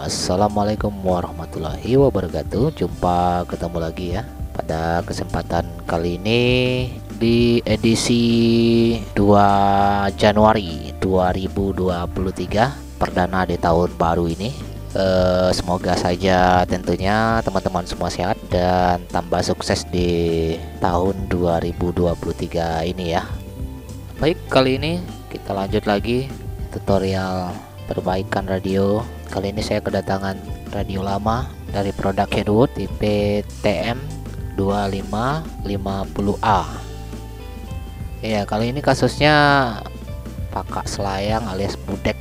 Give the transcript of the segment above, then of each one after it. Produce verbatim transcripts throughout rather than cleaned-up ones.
Assalamualaikum warahmatullahi wabarakatuh. Jumpa ketemu lagi ya. Pada kesempatan kali ini di edisi dua Januari dua ribu dua puluh tiga, perdana di tahun baru ini. Eh, semoga saja tentunya teman-teman semua sehat dan tambah sukses di tahun dua ribu dua puluh tiga ini ya. Baik, kali ini kita lanjut lagi tutorial perbaikan radio. Kali ini saya kedatangan radio lama dari produk Kenwood tipe T M dua lima lima nol A. Ya, kali ini kasusnya pakak selayang alias budek.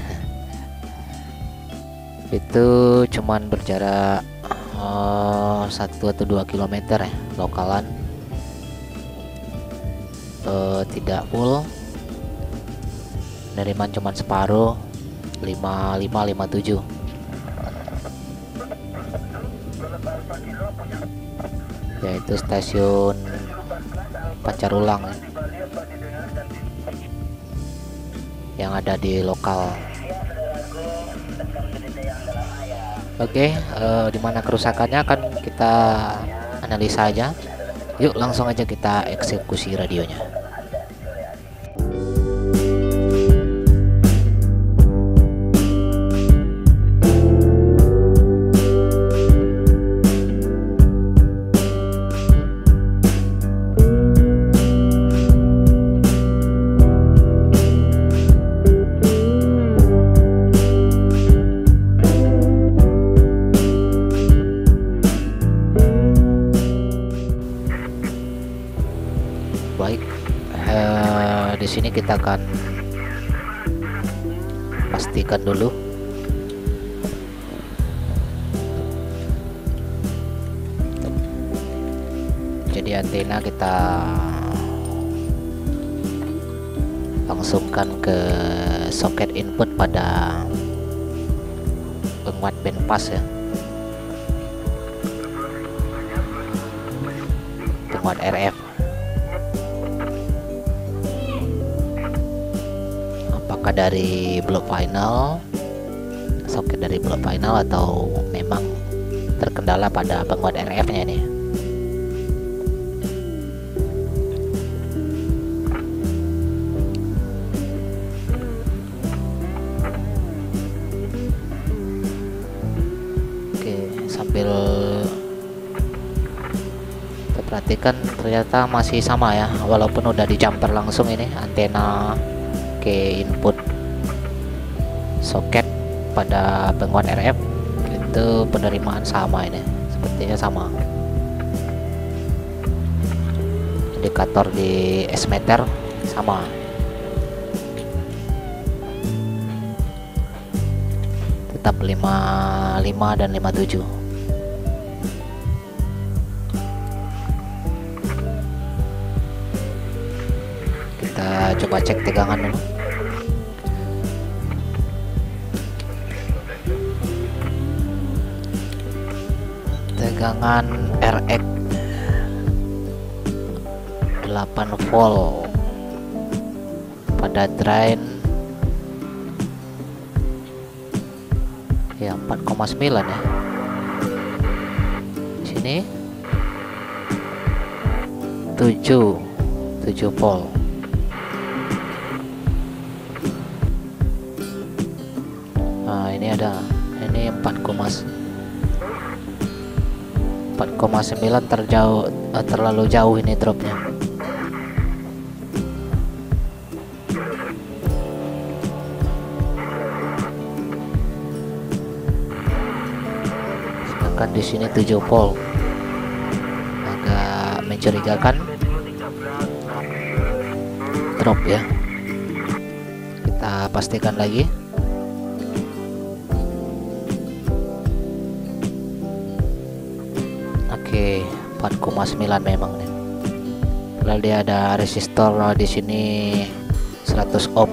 Itu cuman berjarak uh, satu atau dua kilometer ya, lokalan. Uh, tidak full, penerimaan cuman separuh, lima lima lima tujuh. Yaitu stasiun Pancarulang ya, yang ada di lokal. Oke, uh, dimana kerusakannya akan kita analisa aja. Yuk langsung aja kita eksekusi radionya. Baik, eh, di sini kita akan pastikan dulu jadi antena kita langsungkan ke soket input pada penguat band pass ya, penguat R F. Apakah dari blok final, soket dari blok final, atau memang terkendala pada penguat R F nya nih. Oke, sambil kita perhatikan ternyata masih sama ya, walaupun udah di jumper langsung ini antena ke input soket pada penguat R F, itu penerimaan sama, ini sepertinya sama. Indikator di S meter sama. Tetap lima lima dan lima tujuh. Kita coba cek tegangan dulu. Tegangan R X delapan volt pada drain ya empat koma sembilan ya. Di sini tujuh tujuh volt. Nah, ini ada ini empat koma sembilan, terjauh eh, terlalu jauh ini dropnya. Sedangkan di sini tujuh volt, agak mencurigakan drop ya. Kita pastikan lagi. Oke, empat koma sembilan memang nih. Padahal dia ada resistor di sini seratus ohm.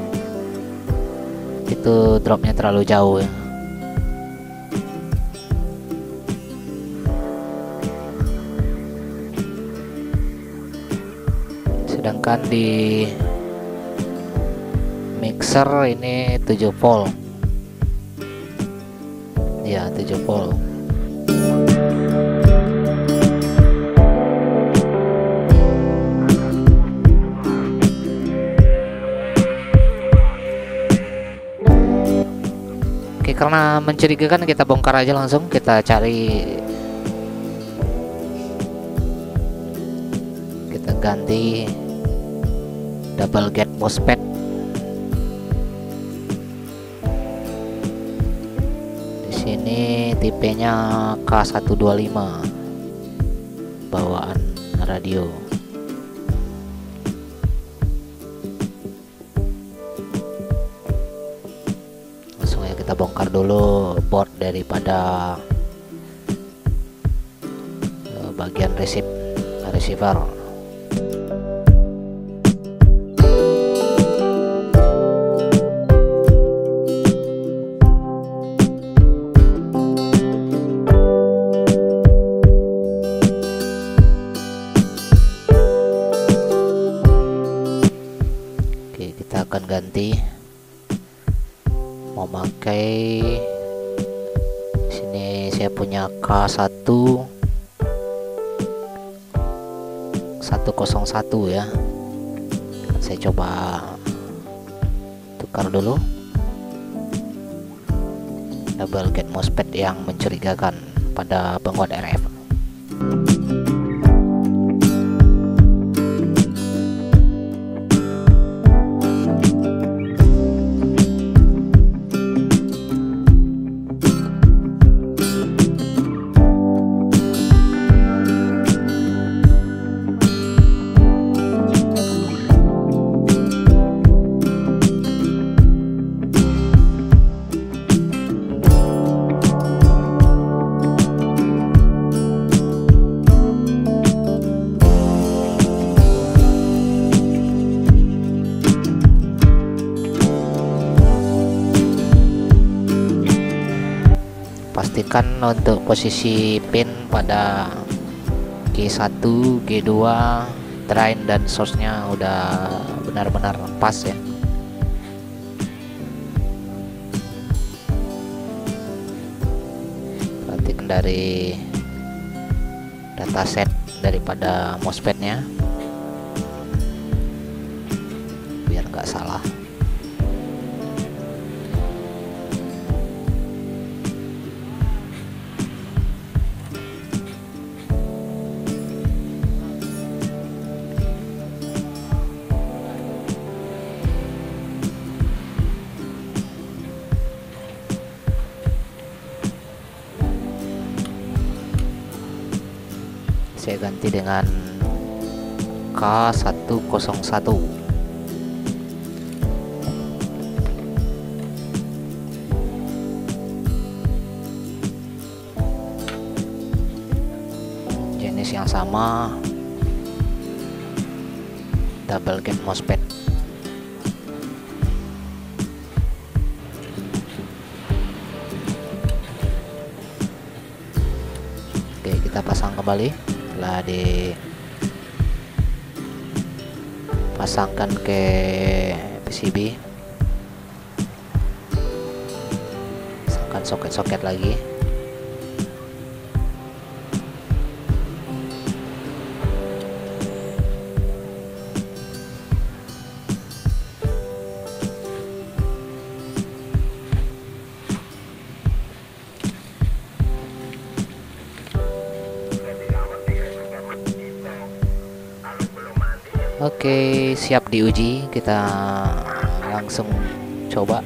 Itu dropnya terlalu jauh ya. Sedangkan di mixer ini tujuh volt. ya tujuh volt. Oke, karena mencurigakan kita bongkar aja langsung, kita cari, kita ganti double gate MOSFET. Di sini tipenya K seratus dua puluh lima bawaan radio. Langsung ya kita bongkar dulu board daripada uh, bagian receive receiver. Kita akan ganti, mau pakai sini saya punya K satu nol satu ya. Saya coba tukar dulu double gate MOSFET yang mencurigakan pada penguat R F. Pastikan untuk posisi pin pada G satu, G dua, drain dan source nya udah benar-benar pas ya. Perhatikan dari dataset daripada MOSFET nya biar nggak salah. Saya ganti dengan K satu nol satu. Jenis yang sama, double gate MOSFET. Oke, kita pasang kembali. Setelah dipasangkan ke P C B, pasangkan soket-soket lagi. Oke, siap diuji. Kita langsung coba.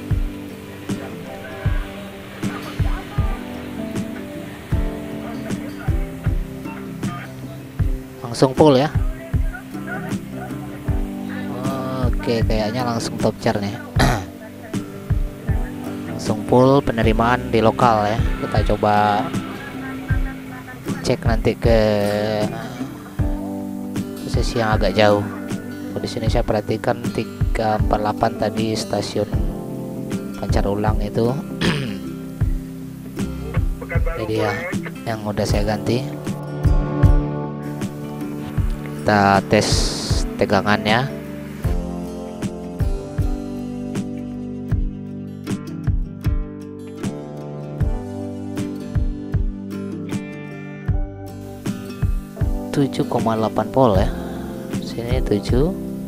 Langsung full ya. Oke, kayaknya langsung top char nih. Langsung full penerimaan di lokal ya. Kita coba cek nanti ke posisi yang agak jauh. Di sini saya perhatikan tiga empat delapan tadi stasiun pancar ulang itu. Jadi ya yang udah saya ganti. Kita tes tegangannya. tujuh koma delapan volt ya. Sini tujuh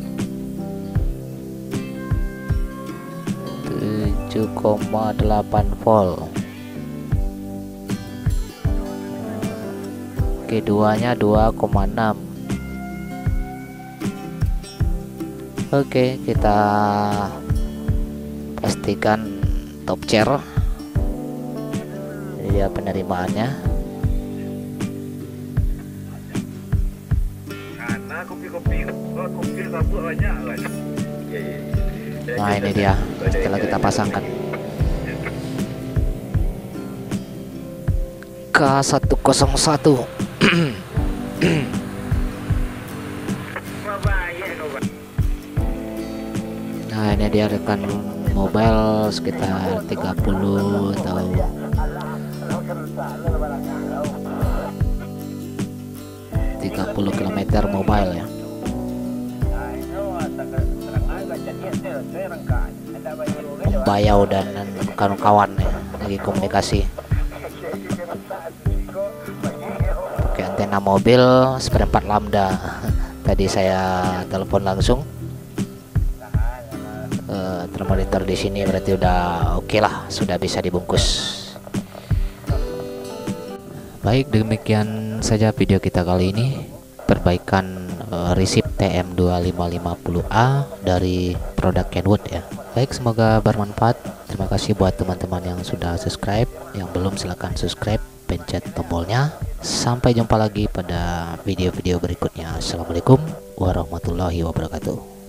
tujuh koma delapan volt. Keduanya dua koma enam. Oke, kita pastikan top chair. Ini dia penerimaannya. Nah, ini dia setelah kita pasangkan K seratus satu. Nah, ini dia rekan mobile sekitar tiga puluh atau tiga puluh kilometer mobile ya. Bayau dan kawan-kawan ya, lagi komunikasi. Oke, antena mobil seperempat lambda. Tadi saya telepon langsung. Uh, termonitor di sini berarti udah oke okay lah, sudah bisa dibungkus. Baik, demikian saja video kita kali ini. Perbaikan uh, resip T M dua lima lima nol A dari produk Kenwood ya. Baik, semoga bermanfaat. Terima kasih buat teman-teman yang sudah subscribe. Yang belum, silahkan subscribe, pencet tombolnya. Sampai jumpa lagi pada video-video berikutnya. Assalamualaikum warahmatullahi wabarakatuh.